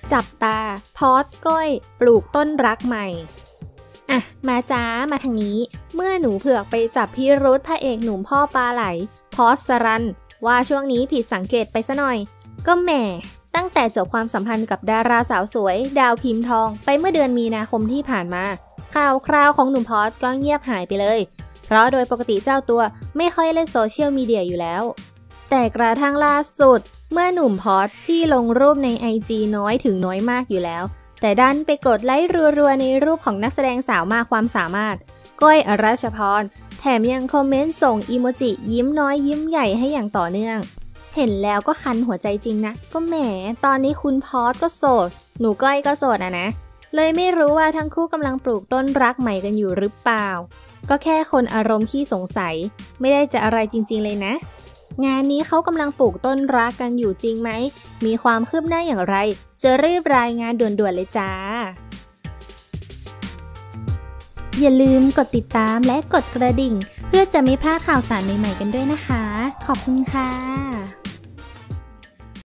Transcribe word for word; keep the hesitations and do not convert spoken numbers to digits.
จับตาพอสก้อยปลูกต้นรักใหม่อ่ะมาจ้ามาทางนี้เมื่อหนูเผือกไปจับพิรุธพระเอกหนุ่มพ่อปลาไหลพอสสรันว่าช่วงนี้ผิดสังเกตไปซะหน่อยก็แหมตั้งแต่จบความสัมพันธ์กับดาราสาวสวยดาวพิมพ์ทองไปเมื่อเดือนมีนาคมที่ผ่านมาข่าวคราวของหนุ่มพอสก็เงียบหายไปเลยเพราะโดยปกติเจ้าตัวไม่ค่อยเล่นโซเชียลมีเดียอยู่แล้วแต่กระทั่งล่าสุดเมื่อหนุ่มพอสที่ลงรูปใน ไอ จี น้อยถึงน้อยมากอยู่แล้วแต่ดันไปกดไลค์รัวๆในรูปของนักแสดงสาวมากความสามารถก้อยอรัชพรแถมยังคอมเมนต์ส่งอีโมจิยิ้มน้อยยิ้มใหญ่ให้อย่างต่อเนื่องเห็นแล้วก็คันหัวใจจริงนะก็แหมตอนนี้คุณพอสก็โสดหนูก้อยก็โสดอะนะเลยไม่รู้ว่าทั้งคู่กำลังปลูกต้นรักใหม่กันอยู่หรือเปล่าก็แค่คนอารมณ์ขี้สงสัยไม่ได้จะอะไรจริงๆเลยนะงานนี้เขากำลังปลูกต้นรักกันอยู่จริงไหมมีความคืบหน้าอย่างไรจะรีบรายงานด่วนๆเลยจ้าอย่าลืมกดติดตามและกดกระดิ่งเพื่อจะไม่พลาดข่าวสารใหม่ๆกันด้วยนะคะขอบคุณค่ะ